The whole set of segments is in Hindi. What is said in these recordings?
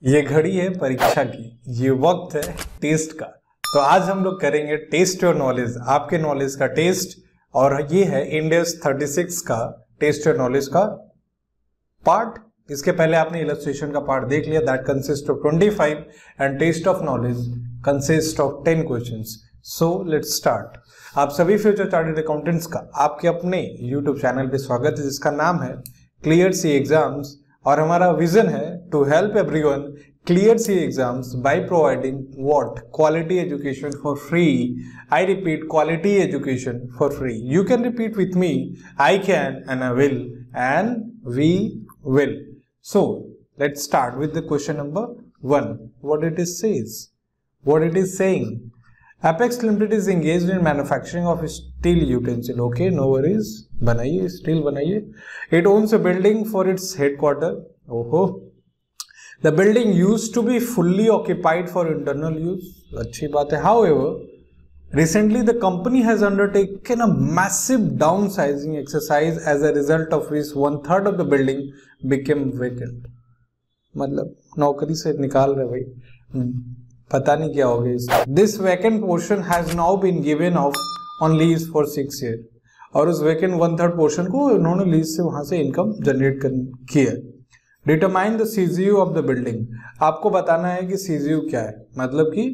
ये घड़ी है परीक्षा की, ये वक्त है टेस्ट का। तो आज हम लोग करेंगे टेस्ट योर नॉलेज, आपके नॉलेज का टेस्ट। और ये है इंडेक्स 36 का टेस्ट योर नॉलेज का पार्ट। इसके पहले आपने इलस्ट्रेशन का पार्ट देख लिया, that consist of 25 and test of knowledge consist of 10 questions. So let's start. आप सभी फ्यूचर चार्टर्ड अकाउंटेंट्स का आपके अपने यूट्यूब चैनल पे स्वागत है, जिसका नाम है क्लियर सी एग्जाम्स। और हमारा विजन है to help everyone clear C exams by providing what quality education for free. I repeat, quality education for free. You can repeat with me, I can and I will and we will. So let's start with the question number 1. What it is says? What it is saying? Apex Limited is engaged in manufacturing of steel utensil. Okay, no worries. बनाइए, steel बनाइए. It owns a building for its headquarter. Oh, the building used to be fully occupied for internal use. अच्छी बात है. However, recently the company has undertaken a massive downsizing exercise, as a result of which 1/3 of the building became vacant. मतलब नौकरी से निकाल रहे भाई, पता नहीं क्या हो गया इसका. This vacant portion has now been given off on lease for 6 years. और उस vacant 1/3 portion को उन्होंने लीज से वहां से इनकम जनरेट किया. Determine the CGU of the building. आपको बताना है कि CGU क्या है, मतलब कि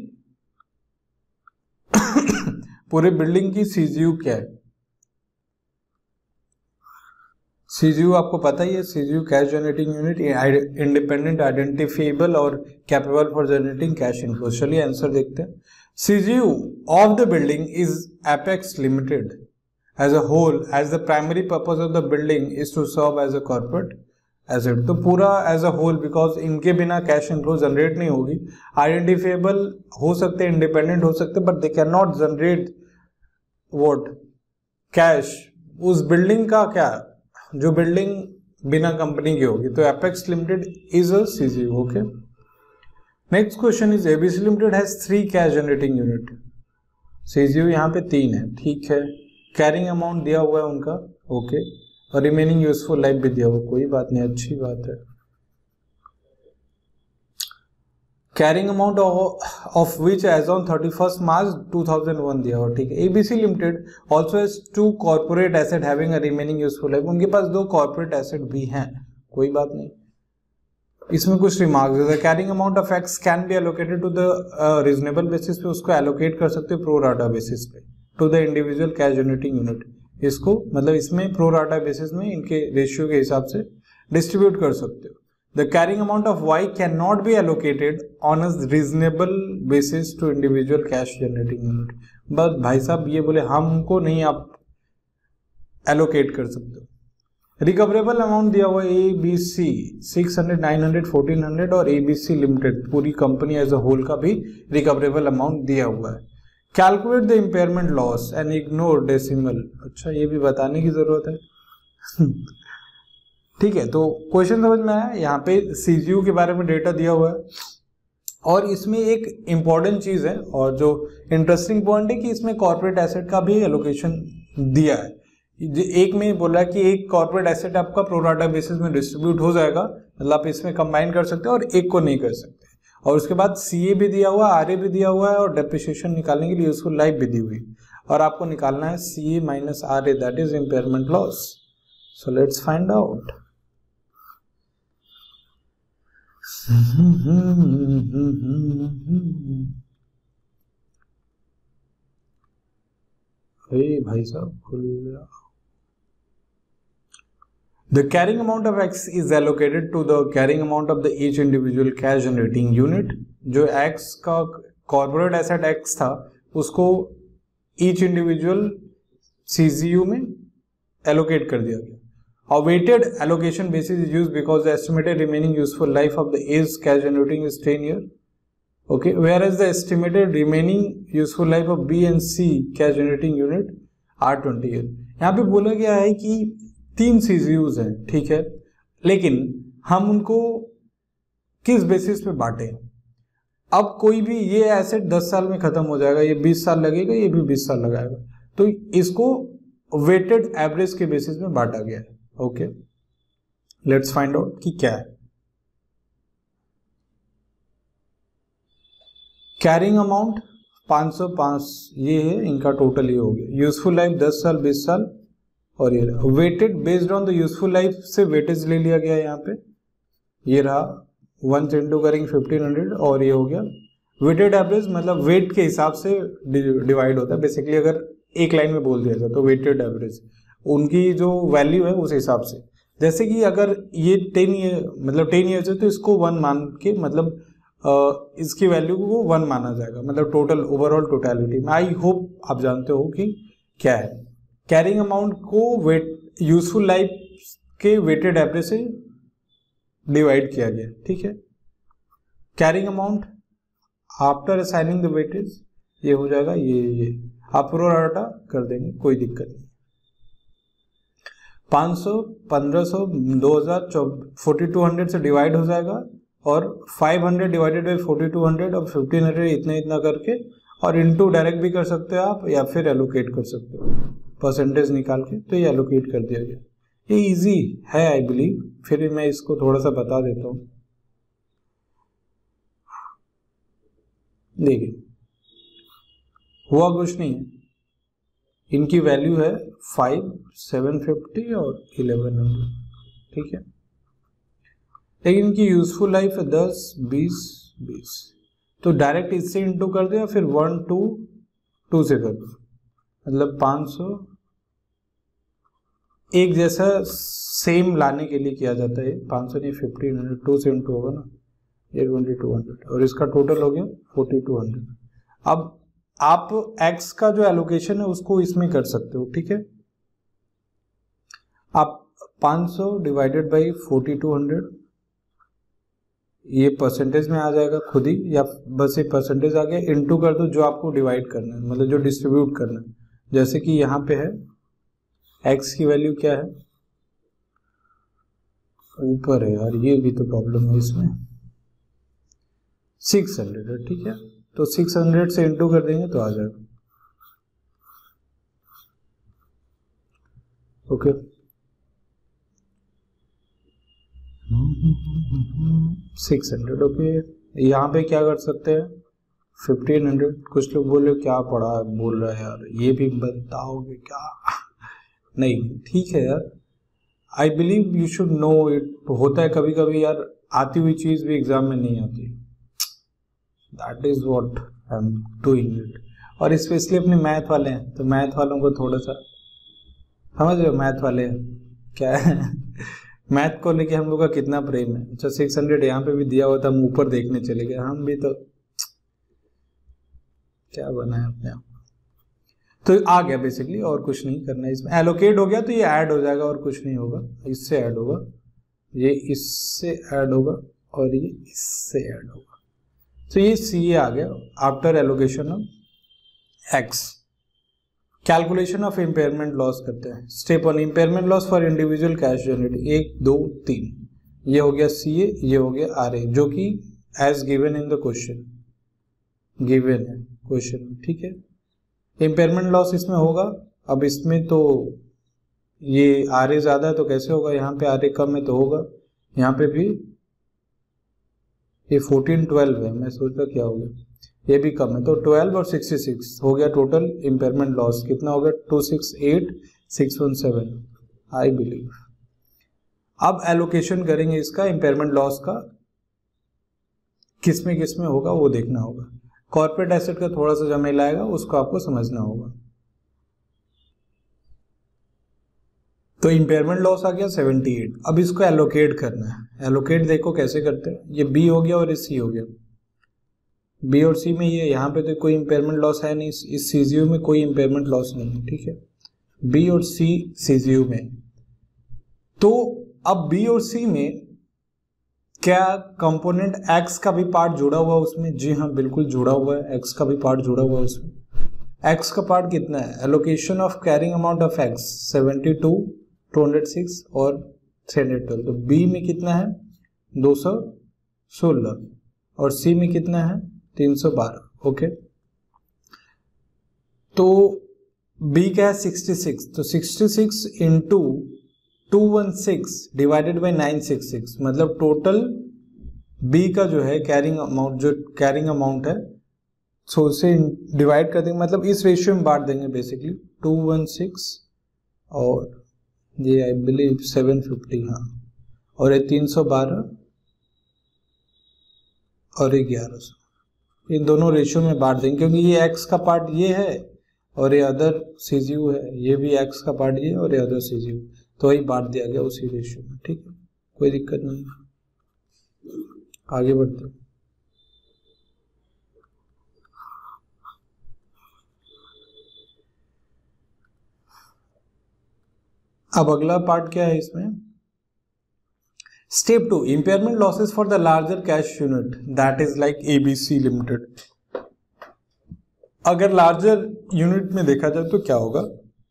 पूरे बिल्डिंग की CGU क्या है. CGU आपको पता ही है, CGU cash generating unit, independent, identifiable और capable for generating cash inflow. चलिए आंसर देखते हैं. CGU of the building is Apex Limited as a whole, as the primary purpose of the building is to serve as a corporate asset. तो पूरा एज अ होल, बिकॉज इनके बिना कैश इनफ्लो जनरेट नहीं होगी. आइडेंटिफिएबल हो सकते, इंडिपेंडेंट हो सकते, but they can not generate what cash. उस बिल्डिंग का क्या, जो बिल्डिंग बिना कंपनी की होगी. तो Apex Limited is a CGU. Okay, next question is ABC Limited has 3 cash generating unit. CGU यहाँ पे 3 है, ठीक है. कैरिंग अमाउंट दिया हुआ है उनका, ओके, और रिमेनिंग यूजफुल लाइफ भी दिया हुआ, कोई बात नहीं, अच्छी बात है. Carrying amount of which as on 31 March 2001 दिया हुआ, ठीक है. ABC Limited also has 2 corporate asset having a remaining useful life. उनके पास 2 कॉर्पोरेट एसेट भी हैं, कोई बात नहीं. इसमें कुछ रिमार्क्स है. Carrying amount of X can be allocated to the reasonable basis पे, उसको एलोकेट कर सकते हो प्रो राटा बेसिस पे to the individual cash generating unit. इसको मतलब इसमें प्रो राटा बेसिस में इनके रेशियो के हिसाब से डिस्ट्रीब्यूट कर सकते हो. The carrying amount of Y cannot be allocated on a reasonable basis to individual cash generating unit. बस भाई साहब ये बोले हमको नहीं आप allocate कर सकते हो. रिकवरेबल अमाउंट दिया हुआ ABC 600, 900, 1400 और ABC लिमिटेड पूरी कंपनी एज अ होल का भी रिकवरेबल अमाउंट दिया हुआ है. Calculate the impairment loss and ignore decimal. अच्छा, ये भी बताने की जरूरत है. ठीक है, तो क्वेश्चन समझ में आया. यहाँ पे CGU के बारे में डेटा दिया हुआ है और इसमें एक इंपॉर्टेंट चीज है और जो इंटरेस्टिंग पॉइंट है कि इसमें कॉर्पोरेट एसेट का भी एलोकेशन दिया है. एक में बोला कि एक कॉर्पोरेट एसेट आपका प्रोराटा बेसिस में डिस्ट्रीब्यूट हो जाएगा, मतलब आप इसमें कंबाइन कर सकते हो और एक को नहीं कर सकते. और उसके बाद CA भी दिया हुआ है, RA भी दिया हुआ है और डेप्रिसिएशन निकालने के लिए यूजफुल लाइफ भी दी हुई. और आपको निकालना है CA minus RA, that is impairment loss. So let's find out. भाई साहब खुल गया. The carrying amount of X is allocated to the carrying amount of the each individual cash generating unit. जो X का corporate asset X था उसको each individual CGU में allocate कर दिया गया. A weighted allocation basis is used because the estimated remaining useful life of the A's cash generating is 10 years. Okay, whereas the estimated remaining useful life of B and C cash generating unit are 20 years. यहाँ पे बोला गया है कि 3 CGUs हैं, ठीक है, लेकिन हम उनको किस बेसिस पे बांटे. अब कोई भी ये एसेट 10 साल में खत्म हो जाएगा, ये 20 साल लगेगा, ये भी 20 साल लगाएगा, तो इसको वेटेड एवरेज के बेसिस में बांटा गया है. ओके, लेट्स फाइंड आउट कि क्या है. कैरिंग अमाउंट 505 ये है इनका टोटल, ये हो गया। यूजफुल लाइफ 10 साल 20 साल, और ये weighted based on the useful life से वेटेज ले लिया गया यहाँ पे, ये रहा 1 इंटू करेंगे 1500, और ये हो गया वेटेड एवरेज, मतलब वेट के हिसाब से डिवाइड होता है बेसिकली। अगर एक लाइन में बोल दिया जाए तो वेटेड एवरेज उनकी जो वैल्यू है उस हिसाब से। जैसे कि अगर ये 10 ईयर मतलब 10 ईयर्स है तो इसको 1 मान के, मतलब इसकी वैल्यू को 1 माना जाएगा, मतलब टोटल ओवरऑल टोटलिटी में। आई होप आप जानते हो कि क्या है। कैरिंग अमाउंट को वेट यूजफुल लाइफ के वेटेड एवरेज से डिवाइड किया गया, ठीक है। Carrying amount after assigning the weightage ये हो जाएगा, ये आप प्रोराटा कर देंगे, कोई दिक्कत नहीं। 500 1500 2000 4200 से डिवाइड हो जाएगा, और 500 डिवाइडेड बाई 4200 और 1500 इतना इतना करके, और इनटू डायरेक्ट भी कर सकते हो आप, या फिर एलोकेट कर सकते हो परसेंटेज निकाल के, तो ये एलोकेट कर दिया गया। ये इजी है आई बिलीव, फिर मैं इसको थोड़ा सा बता देता हूँ। देखिए हुआ कुछ नहीं है, इनकी वैल्यू है 5 750 और 1100, ठीक है। लेकिन इनकी यूजफुल लाइफ है 10 20 20, तो डायरेक्ट इससे इंटू कर दो या फिर 1 2 2 से कर दो, मतलब 500 एक जैसा सेम लाने के लिए किया जाता है। 500 नहीं 1500, 2 से इंटू होगा ना, ये 2200, और इसका टोटल हो गया 4200। अब आप x का जो एलोकेशन है उसको इसमें कर सकते हो, ठीक है। आप 500 डिवाइडेड बाई 4200, ये परसेंटेज में आ जाएगा खुद ही, या बस ये परसेंटेज आ गया, इनटू कर दो जो आपको डिवाइड करना है, मतलब जो डिस्ट्रीब्यूट करना है। जैसे कि यहाँ पे है x की वैल्यू क्या है, ऊपर है यार, ये भी तो प्रॉब्लम है इसमें, 600 है, ठीक है। तो 600 से इंटू कर देंगे तो आ जाएगा, ओके। 600, ओके। यहाँ पे क्या कर सकते हैं 1500। कुछ लोग बोले क्या पढ़ा बोल रहा है यार, ये भी बताओगे क्या? नहीं ठीक है यार, I believe you should know it. होता है कभी कभी यार, आती हुई चीज भी एग्जाम में नहीं आती, that is what I am doing it. और स्पेशली अपने मैथ वाले हैं, तो मैथ वालों को थोड़ा सा समझ रहे हो, मैथ वाले क्या है मैथ को लेके हम लोग का कितना प्रेम है। अच्छा 600 यहाँ पे भी दिया हुआ था, हम ऊपर देखने चले गए, हम भी तो क्या बना है अपने आप। तो आ गया बेसिकली, और कुछ नहीं करना है इसमें। एलोकेट हो गया तो ये ऐड हो जाएगा, और कुछ नहीं होगा, इससे ऐड होगा, ये इससे ऐड होगा, और ये इससे ऐड होगा। तो ये सी आ गया after allocation of X. Calculation of impairment loss करते हैं। Step 1 impairment loss for individual cash generate 1 2 3, ये हो गया सी ए, ये हो गया आर ए, जो कि as given in the question given है क्वेश्चन में, ठीक है। इम्पेयरमेंट लॉस इसमें होगा। अब इसमें तो ये आर ए ज्यादा है तो कैसे होगा, यहाँ पे आर ए कम है तो होगा, यहाँ पे भी ये 14 12 है, मैं सोच रहा क्या हो गया, ये भी कम है, तो 12 और 66 हो गया टोटल इम्पेयरमेंट लॉस। कितना हो गया 268 617 आई बिलीव। अब एलोकेशन करेंगे इसका इम्पेयरमेंट लॉस का, किसमें किसमें होगा वो देखना होगा। कॉर्पोरेट एसेट का थोड़ा सा झमेला आएगा, उसको आपको समझना होगा। तो इम्पेयरमेंट लॉस आ गया 78। अब इसको एलोकेट करना है। एलोकेट देखो कैसे करते हैं, ये बी हो गया और ये सी हो गया। बी और सी में ये यहाँ पे तो कोई इम्पेयरमेंट लॉस है नहीं, इस सीजीयू में कोई इम्पेयरमेंट लॉस नहीं है, ठीक है। बी और सी सीजीयू में, तो अब बी और सी में क्या कंपोनेंट एक्स का भी पार्ट जुड़ा हुआ है उसमें? जी हाँ बिल्कुल जुड़ा हुआ है, एक्स का भी पार्ट जुड़ा हुआ है उसमें। एक्स का पार्ट कितना है? Allocation of carrying amount of X 72 206 और 312। तो बी में कितना है 216 और सी में कितना है 312, ओके। तो बी का है 66, तो 66 इंटू 216 डिवाइडेड बाई 966, मतलब टोटल बी का जो है कैरिंग अमाउंट, जो कैरिंग अमाउंट है सो उसे डिवाइड कर देंगे, मतलब इस रेशियो में बांट देंगे बेसिकली 216 और ये आई बिलीव 750, हाँ, और ये 312 और ये 1100, इन दोनों रेशियो में बांट देंगे क्योंकि ये एक्स का पार्ट ये है और ये अदर सीजीयू है, ये भी एक्स का पार्ट ये और ये अदर सीजीयू, तो वही बांट दिया गया उसी रेशियो में। ठीक है, कोई दिक्कत नहीं है, आगे बढ़ते हैं। अब अगला पार्ट क्या है इसमें, step 2, impairment losses for the larger cash unit that is like ABC Limited. अगर लार्जर यूनिट में देखा जाए तो क्या होगा,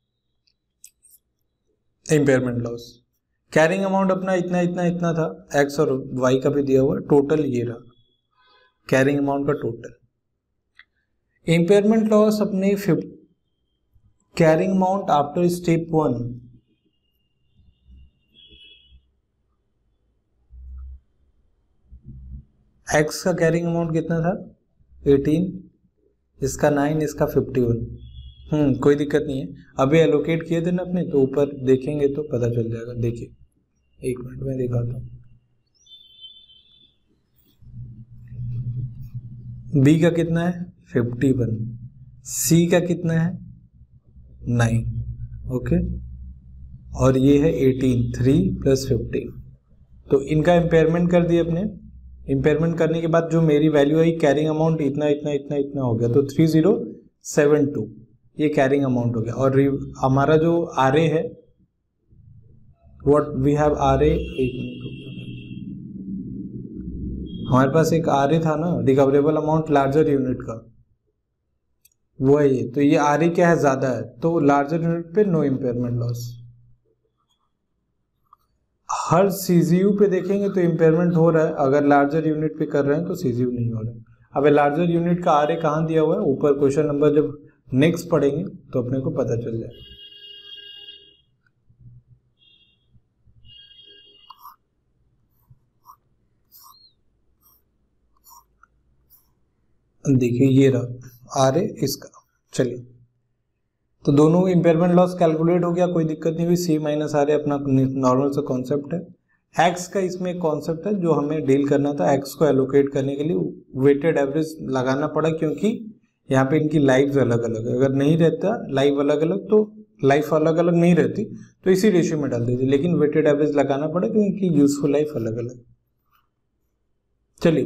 इम्पेयरमेंट लॉस, कैरिंग अमाउंट अपना इतना इतना इतना था, एक्स और वाई का भी दिया हुआ, टोटल ये रहा कैरिंग अमाउंट का टोटल। इम्पेयरमेंट लॉस अपने carrying amount after step 1, X का कैरिंग अमाउंट कितना था 18, इसका 9, इसका 51। कोई दिक्कत नहीं है, अभी एलोकेट किए थे ना अपने, तो ऊपर देखेंगे तो पता चल जाएगा। देखिए एक मिनट में दिखाता हूँ। बी का कितना है 51, सी का कितना है 9, ओके, और ये है 18, 3 + 15, तो इनका इम्पेयरमेंट कर दिए अपने। इम्पेयरमेंट करने के बाद जो मेरी वैल्यू आई कैरिंग अमाउंट इतना इतना इतना इतना हो गया, तो 3072 ये कैरिंग अमाउंट हो गया। और हमारा जो आर ए है, what we have R A, एक मिनट, हमारे पास एक आर ए था ना, रिकवरेबल अमाउंट लार्जर यूनिट का, वो है ये, तो ये आर ए क्या है ज्यादा है, तो लार्जर यूनिट पे नो इम्पेयरमेंट लॉस। हर सीजीयू पे देखेंगे तो इम्पेयरमेंट हो रहा है, अगर लार्जर यूनिट पे कर रहे हैं तो सीजीयू नहीं हो रहा है। अब लार्जर यूनिट का आरए कहाँ दिया हुआ है, ऊपर क्वेश्चन नंबर जब नेक्स्ट पढ़ेंगे तो अपने को पता चल जाए। देखिए ये रहा आरए इसका। चलिए तो दोनों इम्पेयरमेंट लॉस कैलकुलेट हो गया, कोई दिक्कत नहीं हुई। सी माइनस आरए अपना नॉर्मल सा कॉन्सेप्ट है। एक्स का इसमें एक कॉन्सेप्ट है जो हमें डील करना था, एक्स को एलोकेट करने के लिए वेटेड एवरेज लगाना पड़ा, क्योंकि यहाँ पे इनकी लाइफ अलग अलग है। अगर नहीं रहता लाइफ अलग अलग तो लाइफ अलग अलग नहीं रहती तो इसी रेशियो में डाल देती, लेकिन वेटेड एवरेज लगाना पड़ा क्योंकि इनकी यूजफुल लाइफ अलग अलग। चलिए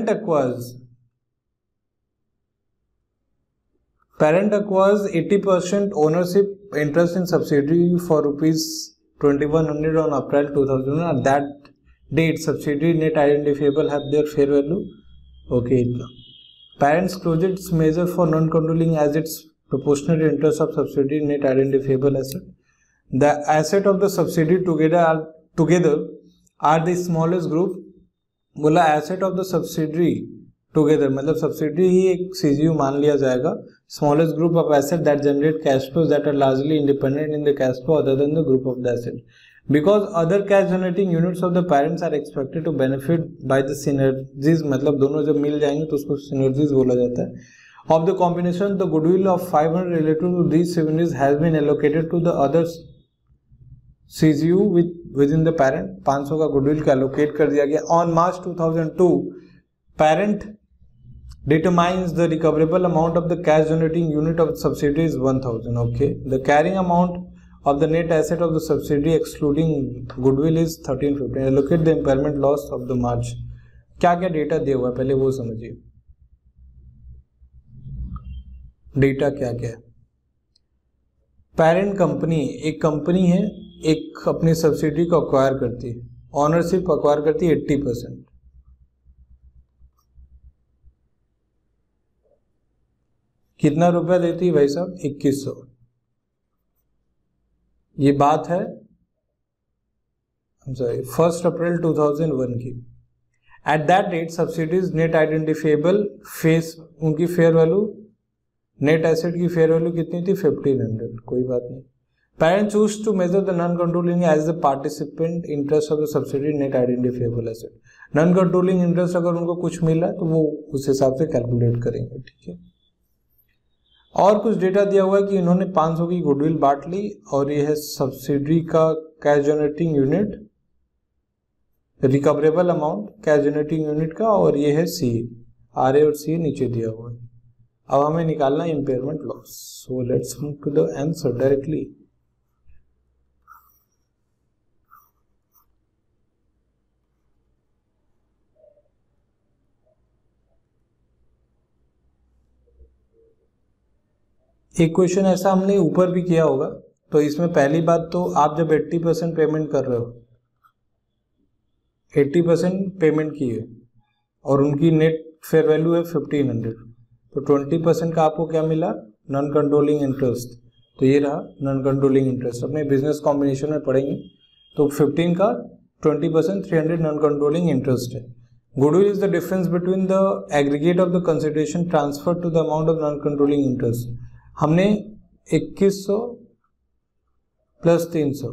parent acquires 80% ownership interest in subsidiary for ₹2100 on April 2000. At that date, subsidiary net identifiable have their fair value. Okay, इतना. Parents closed its measure for non-controlling as its proportionate interest of subsidiary net identifiable asset. The asset of the subsidiary together are the smallest group. बोला asset of the subsidiary together मतलब सब्सिडी ही एक सीजीयू मान लिया जाएगा, smallest group of asset that generate cash flow that are largely independent in the cash flow other than the group of the asset, because other cash generating units of the parents are expected to benefit by the synergies, मतलब दोनों जब मिल जाएंगे तो उसको सिनर्जीज बोला जाता है। Of the combination the goodwill of 500 related to these synergies has been allocated to the other CGU within the parent. 500 का गुडविल का एलोकेट कर दिया गया। On March 2002 parent determines the recoverable amount of the cash generating unit of the subsidiary is 1000. Okay, the carrying amount of the net asset of the subsidiary excluding goodwill is 1350. Allocate the impairment loss of the March. क्या क्या डेटा दिया हुआ है पहले वो समझिए। डेटा क्या क्या है, पेरेंट कंपनी एक कंपनी है, एक अपनी सब्सिडी को अक्वायर करती है, ऑनरशिप अक्वायर करती है 80%। कितना रुपया देती है भाई साहब 2100। ये बात है 1 अप्रैल 2001 की। At that date subsidies net identifiable face उनकी फेयर वैल्यू, नेट एसेट की फेयर वैल्यू कितनी थी 1500। कोई बात नहीं। Parent choose to measure the non controlling as the participant interest of the subsidy net identifiable asset. Non controlling interest अगर उनको कुछ मिला तो वो उस हिसाब से कैलकुलेट करेंगे, ठीक है। और कुछ डेटा दिया हुआ है कि इन्होंने 500 की गुडविल बांट ली और ये है सब्सिडी का cash generating unit, recoverable amount cash generating unit का, और ये है सी, आर ए और सी नीचे दिया हुआ है। अब हमें निकालना है impairment loss. So let's move to the answer directly. एक क्वेश्चन ऐसा हमने ऊपर भी किया होगा। तो इसमें पहली बात तो आप जब 80% पेमेंट कर रहे हो, 80% पेमेंट की है और उनकी नेट फेयर वैल्यू है 1500, तो 20% का आपको क्या मिला, नॉन कंट्रोलिंग इंटरेस्ट। तो ये रहा नॉन कंट्रोलिंग इंटरेस्ट, अपने बिजनेस कॉम्बिनेशन में पढ़ेंगे। तो 15 का 20% 300 नॉन कंट्रोलिंग इंटरेस्ट है। Goodwill is the difference between the aggregate of the consideration transfer to the amount of non controlling interest. हमने 2100 प्लस 300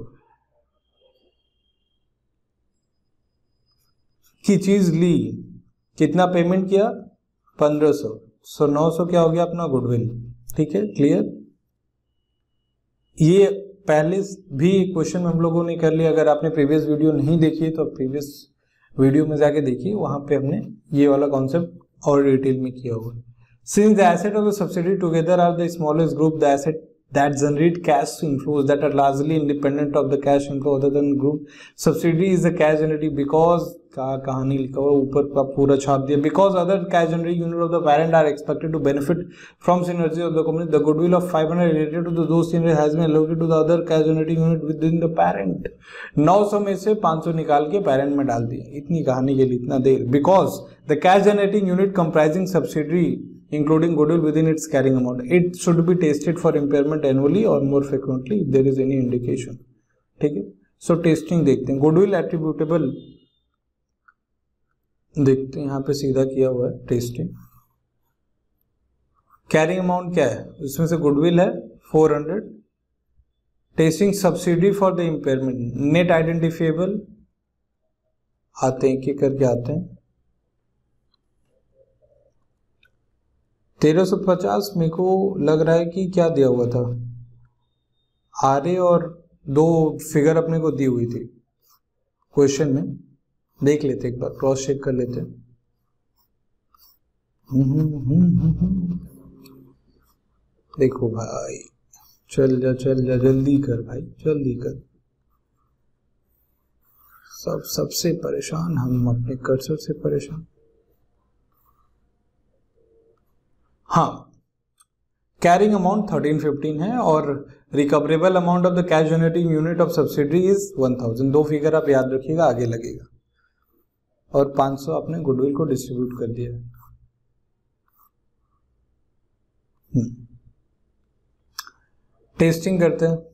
की चीज ली, कितना पेमेंट किया, 1500, सो 900 क्या हो गया अपना गुडविल। ठीक है, क्लियर। ये पहले भी क्वेश्चन हम लोगों ने कर लिया। अगर आपने प्रीवियस वीडियो नहीं देखी है तो प्रीवियस वीडियो में जाके देखिए, वहां पे हमने ये वाला कॉन्सेप्ट और डिटेल में किया हुआ है। Since the asset of the subsidiary together are the smallest group, the asset that generate cash inflows that are largely independent of the cash inflow other than group subsidiary is the cash generating because कहानी लिखा हुआ ऊपर का पूरा छाप दिया। Because other cash generating unit of the parent are expected to benefit from synergy of the company, the goodwill of 500 related to the those synergy has been allocated to the other cash generating unit within the parent। 900 में से 500 निकाल के parent में डाल दिया। इतनी कहानी के लिए इतना देर। Because the cash generating unit comprising subsidiary including goodwill within its carrying amount, it should be tested for impairment annually or more frequently if there is any indication। ठीक है, सो टेस्टिंग देखते हैं। गुडविल एट्रीब्यूटेबल देखते हैं, यहाँ पे सीधा किया हुआ है टेस्टिंग। कैरिंग अमाउंट क्या है, इसमें से गुडविल है 400। Testing subsidy for the impairment, net identifiable आते हैं, एक करके आते हैं। 1350 मेरे को लग रहा है कि क्या दिया हुआ था, आर ए और 2 फिगर अपने को दी हुई थी क्वेश्चन में। देख लेते एक बार, क्रॉस चेक कर लेते। देखो भाई, चल जा जल्दी कर भाई, जल्दी कर। सबसे परेशान हम, अपने कर्सर से परेशान। हाँ, कैरिंग अमाउंट 1315 है और recoverable amount of the cash generating unit of subsidiary is 1000। 2 figure आप याद रखिएगा, आगे लगेगा। और 500 आपने गुडविल को डिस्ट्रीब्यूट कर दिया। टेस्टिंग करते हैं।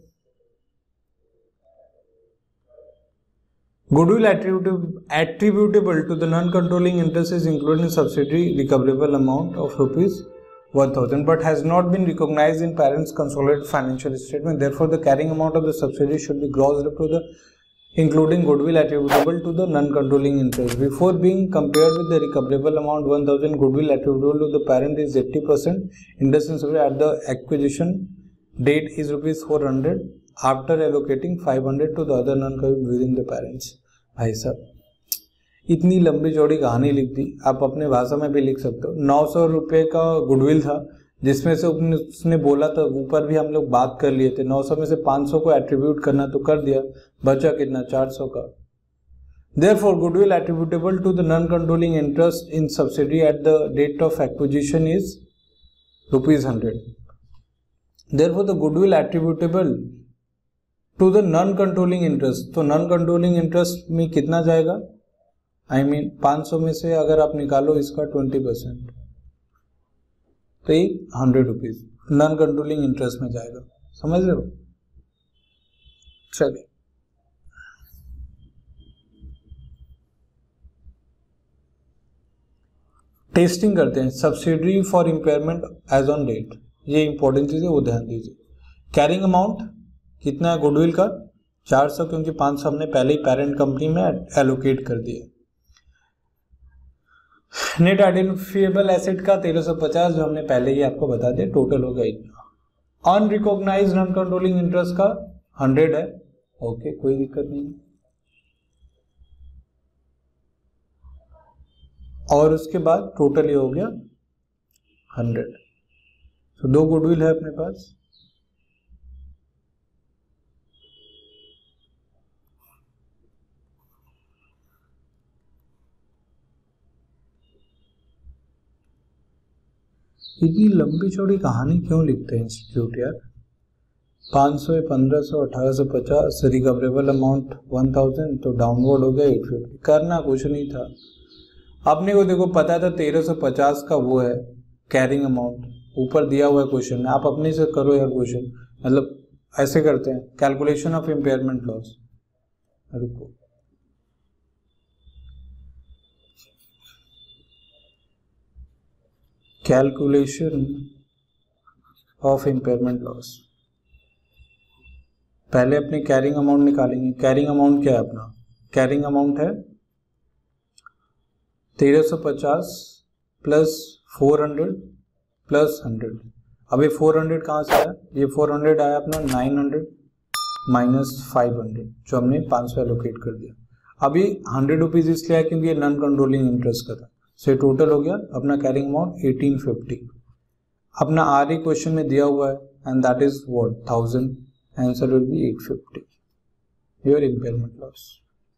Goodwill attributable to the non-controlling interest is included in subsidiary recoverable amount of rupees 1000 but has not been recognized in parent's consolidated financial statement. Therefore, the carrying amount of the subsidiary should be grossed up to the including goodwill attributable to the non-controlling interest. Before being compared with the recoverable amount 1000, goodwill attributable to the parent is 80%. Interest and subsidiary at the acquisition date is rupees 400. After allocating 500 to the other non-controlling within the parents। भाई साहब, इतनी लंबी चौड़ी कहानी लिख दी, आप अपने भाषा में भी लिख सकते हो। 900 रुपये का गुडविल था, जिसमें से उसने बोला था, ऊपर भी हम लोग बात कर लिए थे, 900 में से 500 को एट्रीब्यूट करना तो कर दिया, बचा कितना, 400 का। Therefore, goodwill attributable to the non-controlling interest in subsidiary at the date of acquisition is ₹100। Therefore, the goodwill attributable to the non controlling interest, तो नॉन कंट्रोलिंग इंटरेस्ट में कितना जाएगा, I mean 500 में से अगर आप निकालो इसका 20% तो ये 100 रुपीज नॉन कंट्रोलिंग इंटरेस्ट में जाएगा। समझ रहे हो? चलिए टेस्टिंग करते हैं। Subsidiary for impairment as on date, ये इंपॉर्टेंट चीज है, वो ध्यान दीजिए। कैरिंग अमाउंट कितना है गुडविल का, 400, क्योंकि 500 हमने पहले ही पेरेंट कंपनी में एलोकेट कर दिया। नेट आइडेंटिफिएबल एसेट का 1350 जो हमने पहले ही आपको बता दिया, टोटल हो गया इतना। अनरिकॉग्नाइज्ड नॉन कंट्रोलिंग इंटरेस्ट का 100 है, ओके कोई दिक्कत नहीं। और उसके बाद टोटल ये हो गया 100। तो 2 गुडविल है अपने पास। इतनी लंबी चौड़ी कहानी क्यों लिखते हैं इंस्टीट्यूट यार। 500, 1500, 1850, रिकवरेबल अमाउंट 1000, तो डाउनवर्ड हो गया 850। करना कुछ नहीं था अपने को, देखो पता था 1350 का वो है कैरिंग अमाउंट, ऊपर दिया हुआ है क्वेश्चन में, आप अपने से करो यार क्वेश्चन, मतलब ऐसे करते हैं कैलकुलेशन ऑफ इम्पेयरमेंट लॉस। रुको, कैलकुलेशन ऑफ इम्पेयरमेंट लॉस, पहले अपनी कैरिंग अमाउंट निकालेंगे। कैरिंग अमाउंट क्या है अपना, कैरिंग अमाउंट है 1350 प्लस 400 प्लस 100। अब ये 400 कहाँ से आया, ये 400 आया अपना 900 माइनस 500 जो हमने 500 एलोकेट कर दिया। अभी 100 रुपीज इसलिए आया क्योंकि ये नॉन कंट्रोलिंग इंटरेस्ट का था। सो टोटल हो गया अपना कैरिंग अमाउंट 1850। अपना आर क्वेश्चन में दिया हुआ है and that is what 1000, answer will be 850 your impairment loss.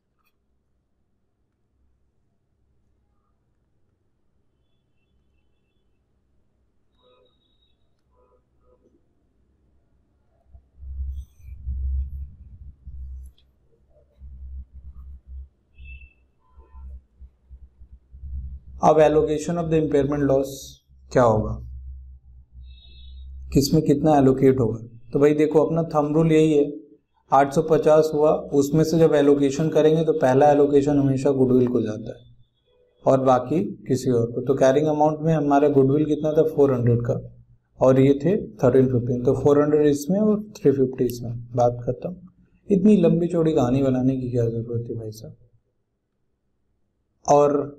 अब allocation of the impairment loss क्या होगा, किसमें कितना एलोकेट होगा। तो भाई देखो अपना थंब रूल यही है, 850 हुआ, उसमें से जब एलोकेशन करेंगे तो पहला एलोकेशन हमेशा गुडविल को जाता है और बाकी किसी और को। तो कैरिंग अमाउंट में हमारा गुडविल कितना था 400 का और ये थे 1350, तो 400 इसमें और 350 इसमें, बात खत्म। इतनी लंबी चौड़ी कहानी बनाने की क्या जरूरत है भाई साहब। और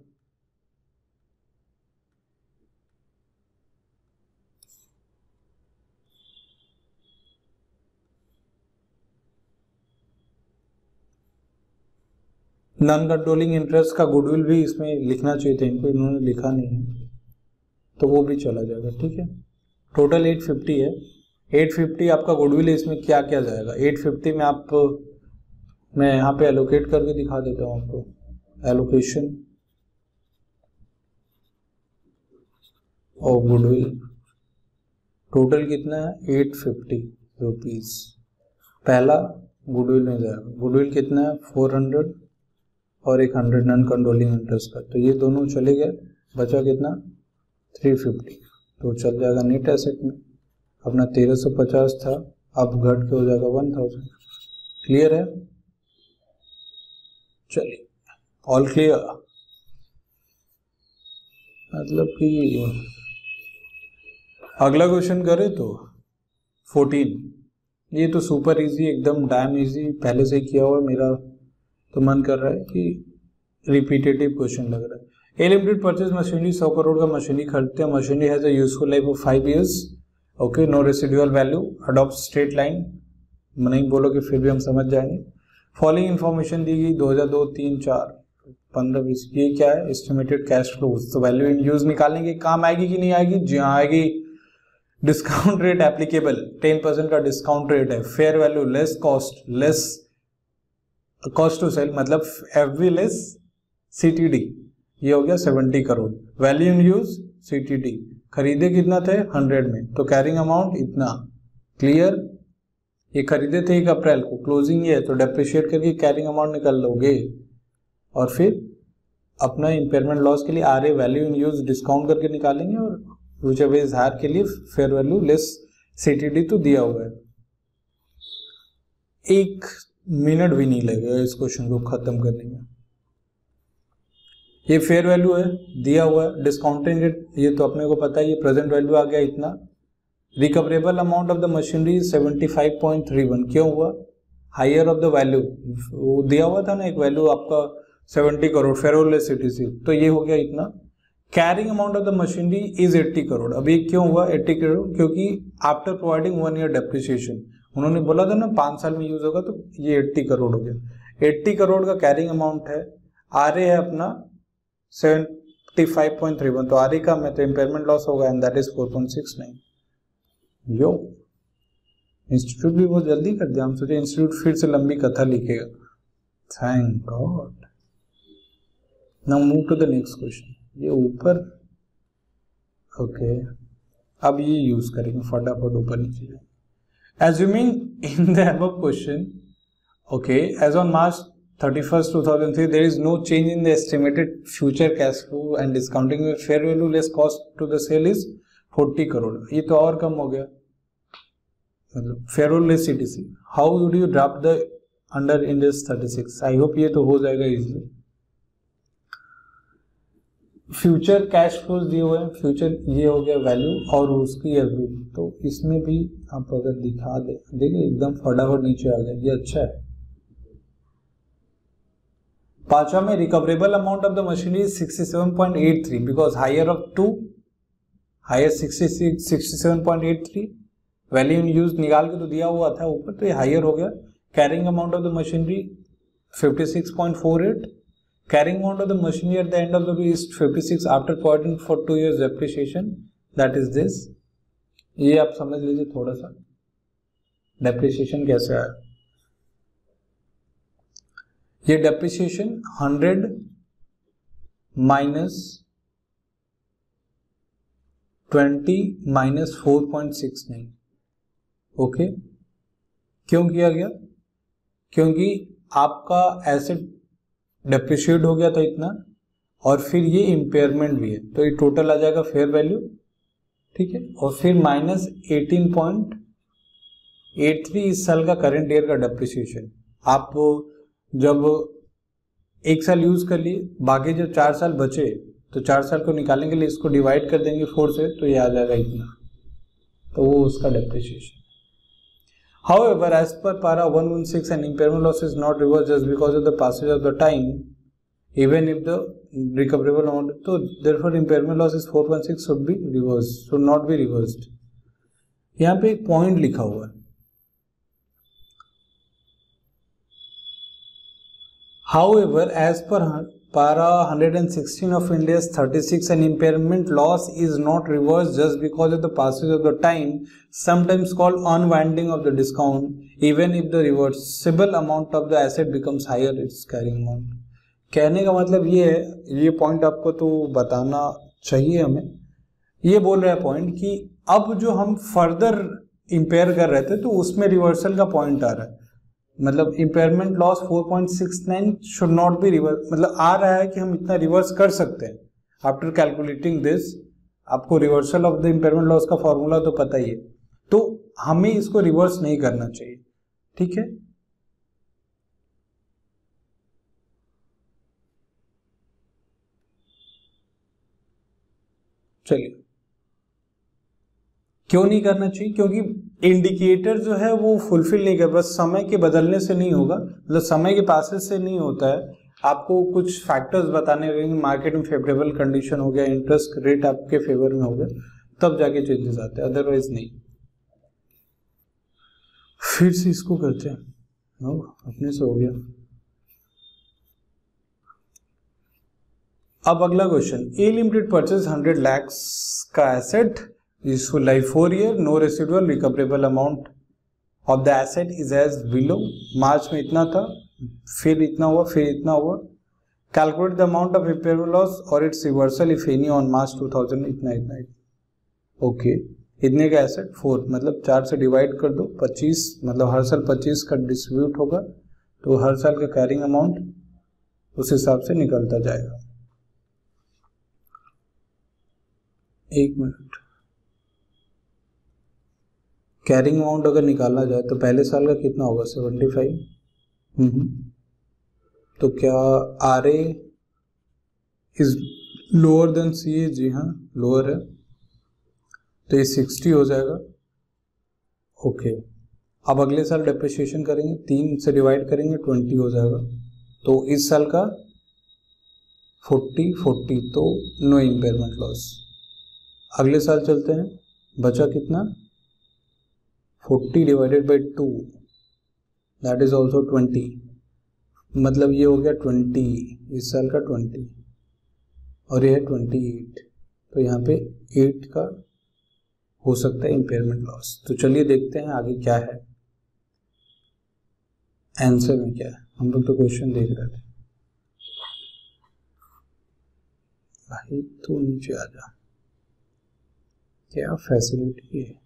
नॉन कंट्रोलिंग इंटरेस्ट का गुडविल भी इसमें लिखना चाहिए था इनको, इन्होंने लिखा नहीं है तो वो भी चला जाएगा, ठीक है। टोटल 850 है, 850 आपका गुडविल है, इसमें क्या क्या जाएगा 850 में। आप मैं यहाँ पे एलोकेट करके दिखा देता हूँ आपको, एलोकेशन और गुडविल टोटल कितना है 850 रुपीज। पहला गुडविल में जाएगा, गुडविल कितना है 400 और एक 100 नॉन कंट्रोलिंग इंटरेस्ट का, तो ये दोनों चले गए, बचा कितना 350, तो चल जाएगा नेट एसेट में। अपना 1350 था, अब घट के हो जाएगा 1000। क्लियर है, चलिए ऑल क्लियर। मतलब कि अगला क्वेश्चन करें तो 14, ये तो सुपर इजी, एकदम डैम इजी, पहले से किया हुआ मेरा तो मन कर रहा है कि रिपीटेटिव क्वेश्चन लग रहा है। A limited purchase machinery 100 crore का मशीनरी खरीदते हैं, machinery has a useful life of 5 years, okay, no residual value, adopt straight line, नहीं बोलोगे फिर भी हम समझ जाएंगे। फॉलोइंग इन्फॉर्मेशन दी गई 2002, 3, 4, 15, 20, ये क्या है एस्टिमेटेड कैश फ्लोज। तो वैल्यू इन यूज निकालने के काम आएगी कि नहीं आएगी, जी हाँ आएगी। डिस्काउंट रेट एप्लीकेबल 10% का डिस्काउंट रेट है, fair value less cost, less cost to sell मतलब एवरी लेस सीटीडी, ये हो गया 70 crore. Value in use CTD, खरीदे कितना थे 100 में, तो कैरिंग अमाउंट इतना। क्लियर, ये खरीदे थे 1 अप्रैल को, क्लोजिंग ये है, तो डेप्रिशिएट करके कैरिंग अमाउंट निकाल लोगे और फिर अपना इम्पेयरमेंट लॉस के लिए or value in use discount करके निकालेंगे और व्हिच एवर इज हायर के लिए फेयर वैल्यू लेस सीटीडी तो दिया हुआ है। 1 मिनट भी नहीं लगेगा इस क्वेश्चन को खत्म करने में। ये फेयर वैल्यू है दिया हुआ है, डिस्काउंटिंग रेट ये तो अपने को पता है, ये प्रेजेंट वैल्यू आ गया इतना। Recoverable amount of the machinery 75.31, क्यों हुआ हायर ऑफ द वैल्यू, वो दिया हुआ था ना एक वैल्यू आपका 70 करोड़ फेयर लेस सीटीसी, तो ये हो गया इतना। Carrying amount of the machinery is 80 crore. अब ये क्यों हुआ 80 करोड़? क्योंकि आफ्टर प्रोवाइडिंग 1 ईयर डेप्रिसिएशन, उन्होंने बोला था ना 5 साल में यूज होगा, तो ये 80 करोड़ हो गया। 80 करोड़ का कैरिंग अमाउंट है। आरए है अपना 75.31, तो आरए का में तो इम्पेयरमेंट लॉस होगा एंड दैट इज 4.69। यो इंस्टीट्यूट भी बहुत जल्दी कर दिया, हम सोचे इंस्टीट्यूट फिर से लंबी कथा लिखेगा। Thank god. Now move to the next question. ये ऊपर ओके, अब ये यूज करेंगे, फटाफट ऊपर नीचे जाएंगे। Assuming in the above question, okay, as on March 31st, 2003, there is no change in the estimated future cash flow and discounting with fair value less cost to the sale is 40 crore. ये तो और कम हो गया, मतलब fair value less CTC। How would you draft the under Index 36? I hope ये तो हो जाएगा easily। फ्यूचर कैश फ्लोज दिए हुए हैं, फ्यूचर ये हो गया वैल्यू और उसकी अभी, तो इसमें भी आप अगर दिखा दे, देखिए एकदम फटाफट नीचे आ गया, ये अच्छा है। पांचवा में recoverable amount of the machinery 67.83 because higher of 2 higher 67.83 value in use निकाल के तो दिया हुआ था ऊपर, तो ये हायर हो गया। Carrying amount of the machinery 56.48, carrying amount of the machinery at the end of the day is 56 after providing for 2 years depreciation, that is this। ये आप समझ लीजिए थोड़ा सा डेप्रिसिएशन कैसे आया। ये डेप्रिसिएशन 100 माइनस 20 माइनस 4.69, ओके। क्यों किया गया? क्योंकि आपका एसेट डेप्रिशिएट हो गया था इतना, और फिर ये इम्पेयरमेंट भी है, तो ये टोटल आ जाएगा फेयर वैल्यू, ठीक है। और फिर माइनस 18.83 इस साल का करंट ईयर का डेप्रिसिएशन। आप जब 1 साल यूज कर लिए, बाकी जब 4 साल बचे, तो 4 साल को निकालने के लिए इसको डिवाइड कर देंगे 4 से, तो ये आ जाएगा इतना, तो वो उसका depreciation. However, as per para 116, an impairment loss is not reversed just because of the passage of the time, even if the recoverable amount. So therefore, impairment loss is 4.6 should be reversed, should not be reversed. यहाँ पे एक पॉइंट लिखा हुआ है। However, as per para 116 of India's 36, an impairment loss is not reversed just because of the passage of the time, sometimes called unwinding of the discount, even if the reversible amount of the asset becomes higher its carrying amount। कहने का मतलब ये है, ये पॉइंट आपको तो बताना चाहिए हमें। ये बोल रहा है पॉइंट कि अब जो हम फर्दर इंपेयर कर रहे थे, तो उसमें रिवर्सल का पॉइंट आ रहा है, मतलब impairment loss 4.69 should not be reverse, मतलब आ रहा है कि हम इतना रिवर्स कर सकते हैं। आफ्टर कैलकुलेटिंग दिस, आपको reversal of the impairment loss का फॉर्मूला तो पता ही है, तो हमें इसको रिवर्स नहीं करना चाहिए, ठीक है। चलिए, क्यों नहीं करना चाहिए? क्योंकि इंडिकेटर जो है वो फुलफिल नहीं कर, बस समय के बदलने से नहीं होगा, मतलब समय के पासेस से नहीं होता है। आपको कुछ फैक्टर्स बताने होंगे, मार्केट में फेवरेबल कंडीशन हो गया, इंटरेस्ट रेट आपके फेवर में हो गया, तब जाके चेंजेस आते हैं, अदरवाइज नहीं। फिर से इसको करते हैं, अपने से हो गया। अब अगला question, A limited purchase 100 lakh का asset, useful life 4 year, no residual, recoverable amount of the asset is as below। March में इतना था, फिर इतना हुआ, फिर इतना हुआ। Calculate the amount of impairment loss और its reversal if any on March 2000, इतना इतना ओके। इतने का एसेट 4, मतलब 4 से डिवाइड कर दो, 25, मतलब हर साल 25 का डिस्ट्रीब्यूट होगा, तो हर साल का कैरिंग अमाउंट उस हिसाब से निकलता जाएगा। एक मिनट, कैरिंग अमाउंट अगर निकाला जाए तो पहले साल का कितना होगा 75। तो क्या R A is lower than C A? जी हाँ, लोअर है, तो ये 60 हो जाएगा, ओके। अब अगले साल डेप्रिसिएशन करेंगे, 3 से डिवाइड करेंगे, 20 हो जाएगा, तो इस साल का 40 तो नो इम्पेयरमेंट लॉस। अगले साल चलते हैं, बचा कितना 40 divided by 2 that is also 20, मतलब ये हो गया 20, इस साल का 20 और ये है 28, तो यहाँ पे 8 का हो सकता है इम्पेयरमेंट लॉस। तो चलिए देखते हैं आगे क्या है, आंसर में क्या है। हम लोग तो क्वेश्चन देख रहे थे। भाई तू नीचे आ जा, क्या फैसिलिटी है।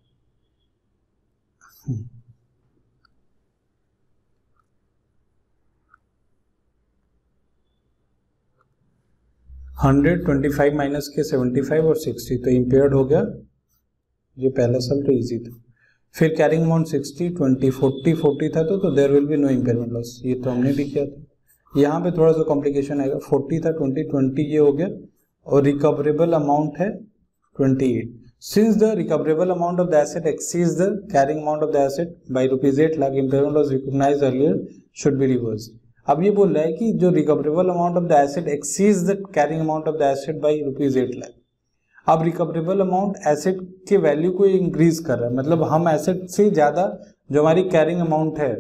125 माइनस के 75 और 60, तो इम्पेयर्ड हो गया। ये पहला साल तो इजी था। फिर कैरिंग अमाउंट 60, 20, 40 था तो there will be no impairment loss, ये तो हमने भी किया था। यहाँ पे थोड़ा सा कॉम्प्लिकेशन आएगा, 40 था, 20 ये हो गया और रिकवरेबल अमाउंट है 28। Since the recoverable amount of the asset exceeds the carrying amount of the asset by ₹8 lakh, impairment loss recognised earlier should be reversed. अब ये बोल रहा है कि जो recoverable amount of the asset exceeds the carrying amount of the asset by ₹8 lakh. अब रिकवरेबल अमाउंट एसेट के वैल्यू को इंक्रीज कर रहा है, मतलब हम एसेट से ज्यादा जो हमारी कैरिंग अमाउंट है।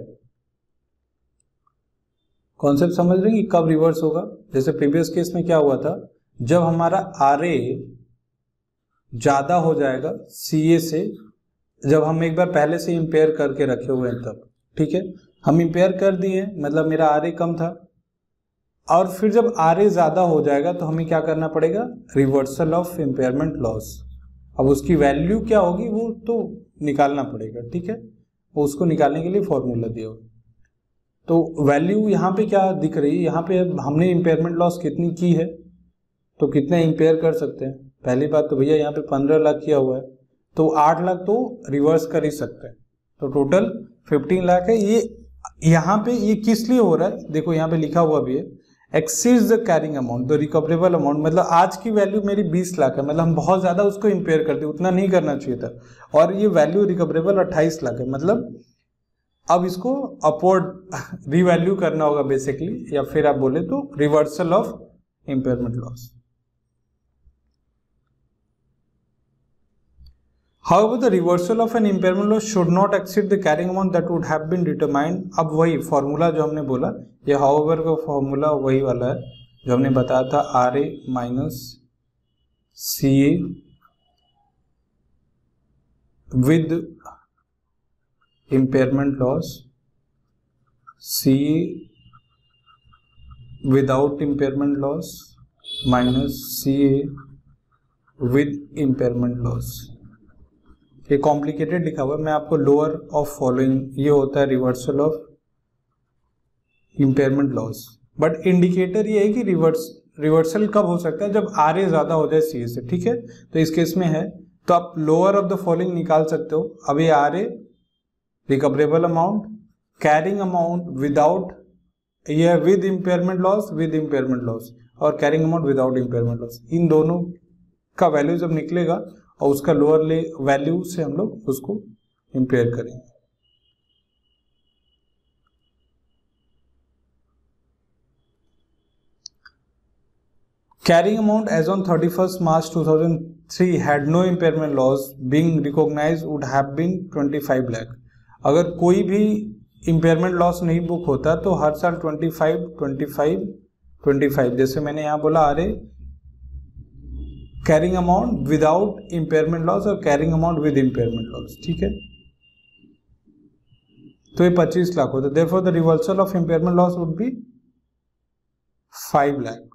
कॉन्सेप्ट समझ रहे हैं कि कब रिवर्स होगा। जैसे प्रीवियस केस में क्या हुआ था, जब हमारा आरए ज्यादा हो जाएगा सीए से, जब हम एक बार पहले से इंपेयर करके रखे हुए हैं तब, ठीक है, हम इंपेयर कर दिए, मतलब मेरा आरए कम था, और फिर जब आरए ज्यादा हो जाएगा तो हमें क्या करना पड़ेगा, रिवर्सल ऑफ इंपेयरमेंट लॉस। अब उसकी वैल्यू क्या होगी वो तो निकालना पड़ेगा, ठीक है, उसको निकालने के लिए फॉर्मूला दिया होगा। तो वैल्यू यहाँ पे क्या दिख रही है, यहाँ पे हमने इंपेयरमेंट लॉस कितनी की है, तो कितने इंपेयर कर सकते हैं। पहली बात तो भैया यहाँ पे 15 लाख किया हुआ है, तो 8 लाख तो रिवर्स कर ही सकते हैं, तो टोटल 15 लाख है। ये यहाँ पे ये किस लिए हो रहा है, देखो यहाँ पे लिखा हुआ भी है, exceeds the carrying amount the recoverable amount, मतलब आज की वैल्यू मेरी 20 लाख है, मतलब हम बहुत ज्यादा उसको इंपेयर करते, उतना नहीं करना चाहिए था, और ये वैल्यू रिकवरेबल 28 लाख है, मतलब अब इसको अपवर्ड रीवैल्यू करना होगा बेसिकली, या फिर आप बोले तो reversal of impairment loss. However, the reversal of an impairment loss should not exceed the carrying amount that would have been determined। अब वही फॉर्मूला जो हमने बोला, ये however का फॉर्मूला वही वाला है जो हमने बताया था, RA minus CA with impairment loss, CA without impairment loss minus CA with impairment loss. ये कॉम्प्लिकेटेड लिखा हुआ है, मैं आपको लोअर ऑफ फॉलोइंग, ये होता है reversal of impairment loss, but indicator ये है कि रिवर्सल कब हो सकता है, जब आरए ज्यादा हो जाए सीए से, ठीक है। तो इस केस में है तो आप लोअर ऑफ द फॉलोइंग निकाल सकते हो। अब ये RA, recoverable amount, carrying amount without, ये है with impairment loss, with impairment loss, और carrying amount without impairment loss, इन दोनों का वैल्यू जब निकलेगा और उसका लोअर वैल्यू से हम लोग उसको इंपेयर करेंगे। Carrying amount as on 31st March 2003 had no impairment loss being recognized would have been 25 lakh। अगर कोई भी इम्पेयरमेंट लॉस नहीं बुक होता तो हर साल 25, 25, 25, जैसे मैंने यहाँ बोला RA carrying amount without impairment loss और carrying amount with impairment loss, ठीक है, तो ये 25 लाख होता है। Therefore the reversal of impairment loss would be 5 lakh.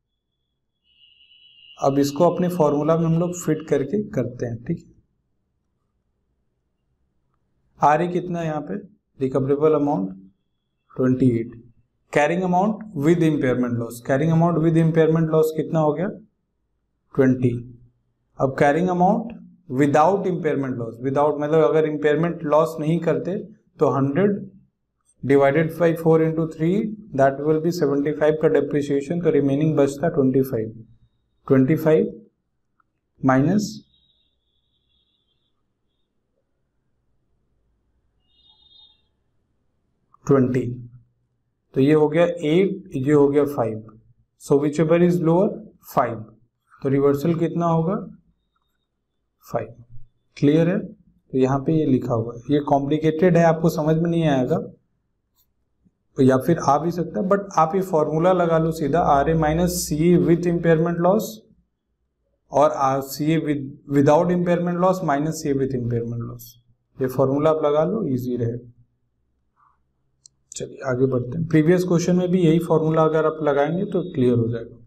अब इसको अपने फॉर्मूला में हम लोग फिट करके करते हैं, ठीक है। आर कितना है यहाँ पे, recoverable amount 28, carrying amount with impairment loss, carrying amount with impairment loss कितना हो गया 20। अब carrying amount without impairment loss, without मतलब अगर इम्पेयरमेंट लॉस नहीं करते तो 100 divided by 4 into 3 that will be 75 का डेप्रिसिएशन, तो रिमेनिंग बचता 25 माइनस 20, तो ये हो गया 8, ये हो गया 5, so whichever is lower 5, तो रिवर्सल कितना होगा 5। क्लियर है? तो यहाँ पे ये लिखा हुआ है, ये कॉम्प्लिकेटेड है, आपको समझ में नहीं आएगा या फिर आ भी सकता है, बट आप ये फॉर्मूला लगा लो सीधा, R A minus C A with impairment loss और R C A without impairment loss minus C A with impairment loss. ये फॉर्मूला आप लगा लो, इजी रहेगा। चलिए आगे बढ़ते हैं। प्रीवियस क्वेश्चन में भी यही फॉर्मूला अगर आप लगाएंगे तो क्लियर हो जाएगा।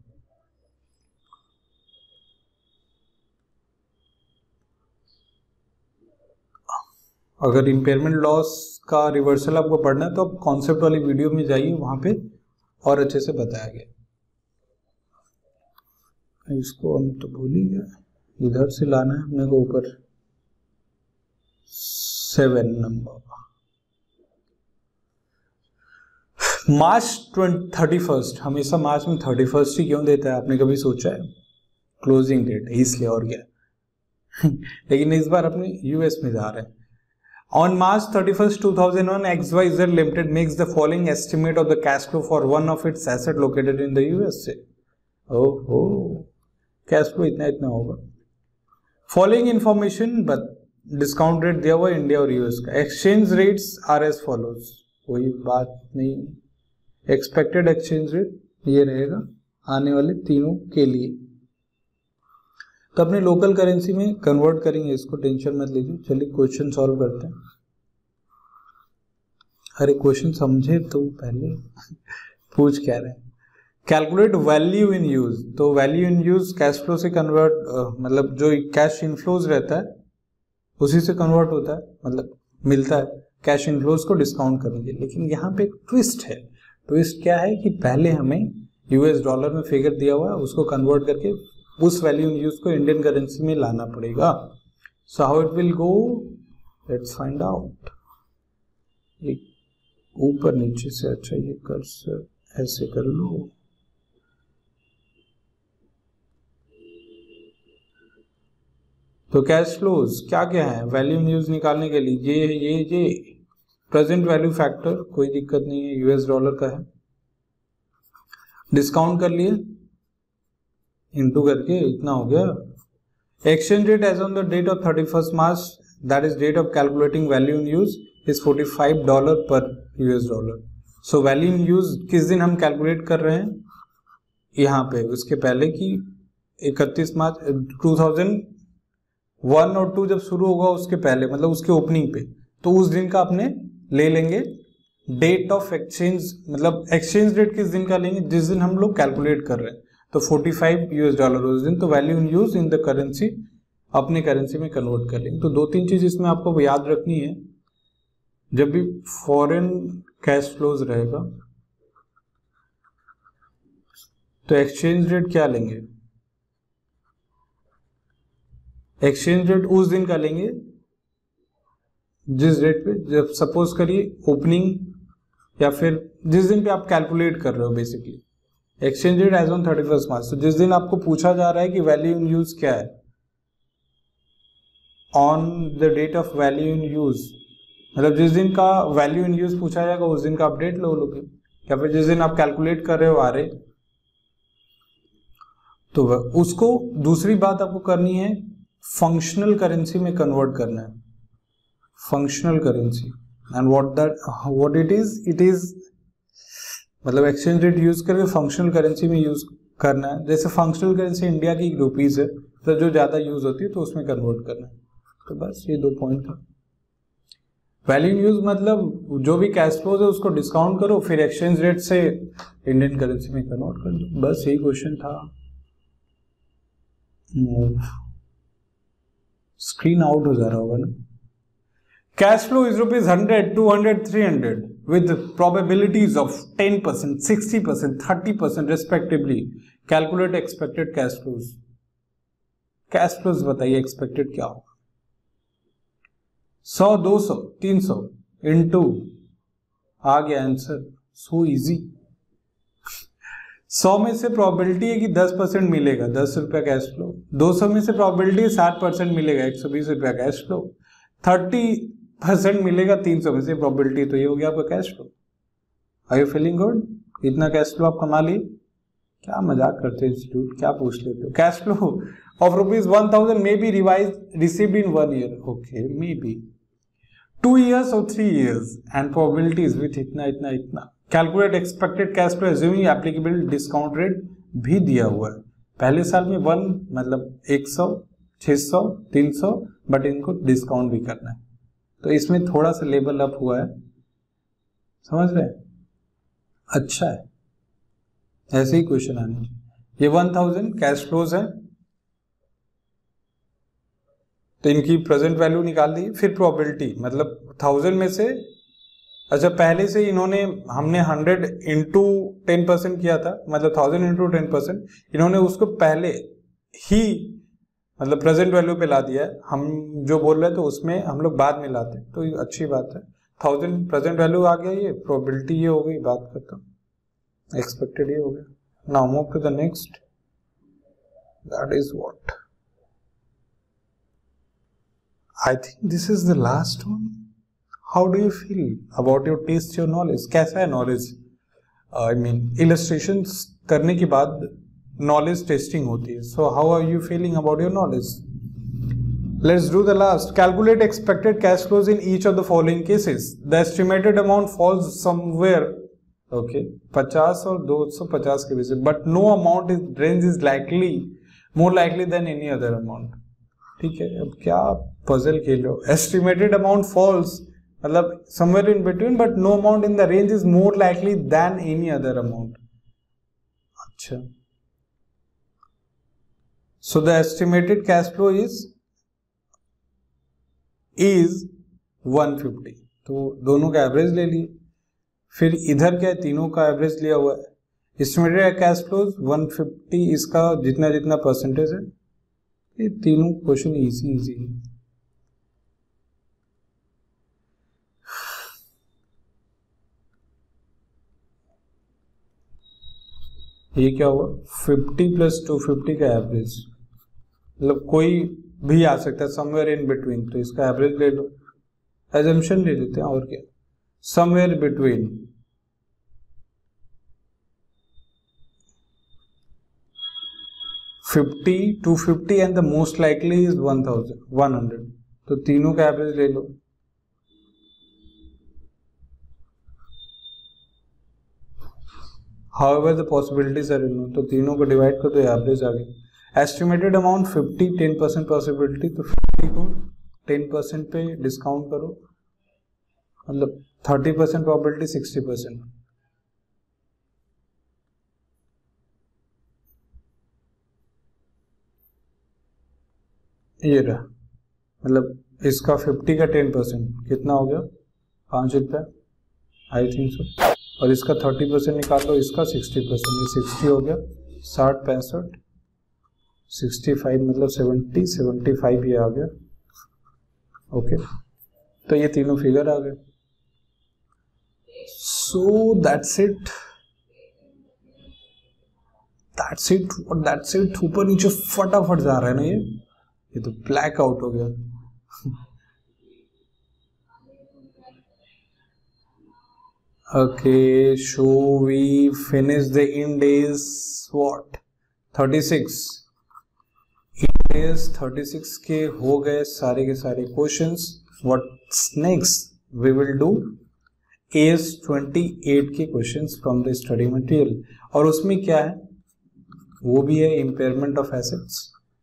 अगर इम्पेयरमेंट लॉस का रिवर्सल आपको पढ़ना है तो आप कॉन्सेप्ट वाली वीडियो में जाइए, वहां पे और अच्छे से बताया गया। इसको हम तो भूल ही गए, इधर से लाना है अपने को ऊपर 7 नंबर। मार्च 31, हमेशा मार्च में 31 ही क्यों देता है, आपने कभी सोचा है? क्लोजिंग डेट है इसलिए, और क्या। लेकिन इस बार अपने यूएस में जा रहे हैं। On March 31, 2001, XYZ Limited makes the following estimate of the cash flow for one of its assets located in the USA. ओहो, कैश फ्लो इतना होगा। Following information, but discount rate दिया हुआ इंडिया और यूएस का। Exchange rates are as follows, कोई बात नहीं। एक्सपेक्टेड एक्सचेंज रेट ये रहेगा आने वाले तीनों के लिए, तो अपने लोकल करेंसी में कन्वर्ट करेंगे इसको, टेंशन मत लीजिए। चलिए क्वेश्चन सॉल्व करते हैं। अरे क्वेश्चन समझे तो पहले पूछ क्या रहे हैं। कैलकुलेट वैल्यू इन यूज, तो value in use cash flow से कन्वर्ट, मतलब जो कैश इनफ्लोज रहता है उसी से कन्वर्ट होता है, मतलब मिलता है कैश इनफ्लोज को डिस्काउंट करेंगे। लेकिन यहाँ पे एक ट्विस्ट है। ट्विस्ट क्या है कि पहले हमें यूएस डॉलर में फिगर दिया हुआ है, उसको कन्वर्ट करके उस वैल्यू यूज को इंडियन करेंसी में लाना पड़ेगा। So how it will go, let's find out. एक ऊपर नीचे से, अच्छा ये कर्सर ऐसे कर लो। तो कैश फ्लोज क्या क्या है वैल्यू यूज निकालने के लिए, ये प्रेजेंट वैल्यू फैक्टर, कोई दिक्कत नहीं है, यूएस डॉलर का है। डिस्काउंट कर लिए, इंटू करके इतना हो गया। Exchange rate as on the date of 31 March, that is date of calculating value in use, is $45 per US dollar. So value in use किस दिन हम कैलकुलेट कर रहे हैं, यहाँ पे उसके पहले की 31 मार्च 2001 और 2 जब शुरू होगा उसके पहले, मतलब उसके ओपनिंग पे, तो उस दिन का अपने ले लेंगे डेट ऑफ एक्सचेंज, मतलब एक्सचेंज रेट किस दिन का लेंगे, जिस दिन हम लोग कैलकुलेट कर रहे हैं। तो $45 उस दिन, तो value in use in the currency अपने करेंसी में कन्वर्ट कर लेंगे। तो 2-3 चीज इसमें आपको याद रखनी है। जब भी फॉरेन कैश फ्लोज रहेगा तो एक्सचेंज रेट क्या लेंगे, एक्सचेंज रेट उस दिन का लेंगे जिस रेट पे, जब सपोज करिए ओपनिंग या फिर जिस दिन पे आप कैलकुलेट कर रहे हो basically. Exchange rate as on 31 March, तो जिस दिन आपको पूछा जा रहा है कि वैल्यू इन यूज क्या है, on the date of value in use, मतलब जिस दिन का वैल्यू इन यूज पूछा जाएगा उस दिन का अपडेट लो लोगे, या फिर जिस दिन आप कैलकुलेट कर रहे हो आ रहे, तो उसको दूसरी बात आपको करनी है फंक्शनल करेंसी में कन्वर्ट करना है। Functional currency and what it is मतलब एक्सचेंज रेट यूज करके फंक्शनल करेंसी में यूज करना है। जैसे फंक्शनल करेंसी इंडिया की रुपीज है, तो जो ज्यादा यूज होती है तो उसमें कन्वर्ट करना है। तो बस ये 2 पॉइंट था। वैल्यू यूज मतलब जो भी कैश फ्लोज है उसको डिस्काउंट करो, फिर एक्सचेंज रेट से इंडियन करेंसी में कन्वर्ट कर दो, बस यही क्वेश्चन था। स्क्रीन आउट हो जा रहा होगा ना। Cash flow is ₹100, 200, 300 with probabilities of 10%, 60%, 30% respectively. Calculate expected cash flows. Cash flows बताइए एक्सपेक्टेड क्या होगा। 100, 200, 300 इंटू आ गया आंसर, सो इजी। 100 में से प्रोबेबिलिटी है कि 10% मिलेगा, ₹10 कैश फ्लो। 200 में से प्रोबेबिलिटी है 60% मिलेगा, ₹120 कैश फ्लो। 30% मिलेगा 300 में से प्रोबेबिलिटी, तो ये हो गया आपका cash flow. Are you feeling good? इतना कैश फ्लो आप कमा लिए। क्या मजाक करते हो इंस्टीट्यूट, क्या पूछ लेते हो। Cash flow of ₹1000 may be received in 1 year, okay may be 2 years or 3 years and probabilities with इतना इतना इतना। Calculate expected cash flow assuming applicable discount rate भी दिया हुआ है। पहले साल में 1 मतलब 100, 600, 300, बट इनको डिस्काउंट भी करना है, तो इसमें थोड़ा सा लेवल अप हुआ है, समझ रहे हैं। अच्छा है, ऐसे ही क्वेश्चन आने चाहिए। ये 1000 कैश फ्लोज है, तो इनकी प्रेजेंट वैल्यू निकाल दी। फिर प्रोबेबिलिटी मतलब 1000 में से, अच्छा पहले से इन्होंने, हमने 100 इंटू 10% किया था, मतलब 1000 इंटू 10%, इन्होंने उसको पहले ही मतलब प्रेजेंट वैल्यू पे ला दिया है। हम जो बोल रहे थे उसमें हम लोग बाद में लाते हैं, तो ये अच्छी बात है। 1000 प्रेजेंट वैल्यू आ गया, ये प्रोबेबिलिटी ये हो गई, बात करता हूँ, एक्सपेक्टेड ये हो गया। Now move to the next, that is what I think this is the last one. How do you feel about your taste, your knowledge? कैसा है knowledge? I mean, illustrations करने के बाद knowledge testing होती है. So how are you feeling about your knowledge? Let's do the last. Calculate expected cash flows in each of the following cases. The estimated amount falls somewhere. Okay, 50 और 250 के बीच, but no amount is range is likely more likely than any other amount. ठीक है, अब क्या पजल खेल रहे हो। एस्टिमेटेड अमाउंट फॉल्स मतलब somewhere in between, but no amount in the range is more likely than any other amount. अच्छा, so the estimated cash flow is 150, तो दोनों का एवरेज ले लिए। फिर इधर क्या है, तीनों का एवरेज लिया हुआ है। एस्टिमेटेड कैश फ्लो 150, इसका जितना जितना परसेंटेज है, ये तीनों क्वेश्चन इजी इजी है। ये क्या हुआ, 50 प्लस 250 का एवरेज, मतलब कोई भी आ सकता है समवेयर इन बिटवीन, तो इसका एवरेज ले लो, एजम्पशन ले लेते हैं, और क्या, somewhere between 50, 250 and the most likely is 100, तो तीनों का एवरेज ले लो। However the possibilities are unknown, तो तीनों को डिवाइड कर दो, एवरेज आ गया। एस्टिमेटेड अमाउंट 50, 10% पॉसिबिलिटी, तो 50 को 10% पे डिस्काउंट करो, मतलब 30% प्रोबेबिलिटी 60%। ये रहा, मतलब इसका 50 का 10% कितना हो गया, 5 रुपया आई थिंक सो, और इसका 30% निकाल लो, इसका 60%, ये 60 हो गया, 60, 65, 65 मतलब 70, 75 ये आ गया। ओके, तो ये तीनों फिगर आ गए। So that's it, that's it. ऊपर नीचे फटाफट जा रहा है ना ये तो ब्लैक आउट हो गया। Okay, so we finish the Ind AS what 36 Ind AS 36 के हो गए सारे के सारे questions. What's next? We will do AS 28 के questions from the study material, और उसमें क्या है, वो भी है impairment of assets.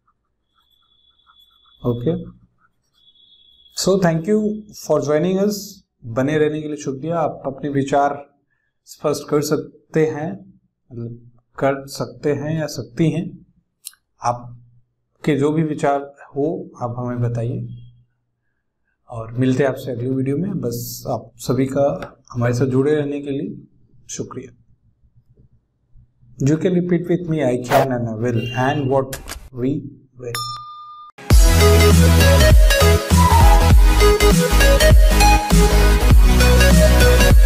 Okay, so thank you for joining us. बने रहने के लिए शुक्रिया। आप अपने विचार स्पष्ट कर सकते हैं, मतलब कर सकते हैं या सकती हैं, आपके जो भी विचार हो आप हमें बताइए, और मिलते हैं आपसे अगली वीडियो में। बस आप सभी का हमारे साथ जुड़े रहने के लिए शुक्रिया। You can repeat with me, I can and I will, and what we will.